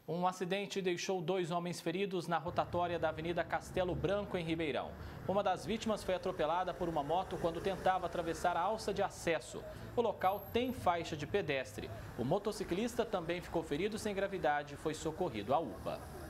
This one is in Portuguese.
Um acidente deixou 2 homens feridos na rotatória da Avenida Castelo Branco, em Ribeirão. Uma das vítimas foi atropelada por uma moto quando tentava atravessar a alça de acesso. O local tem faixa de pedestre. O motociclista também ficou ferido sem gravidade e foi socorrido à UPA.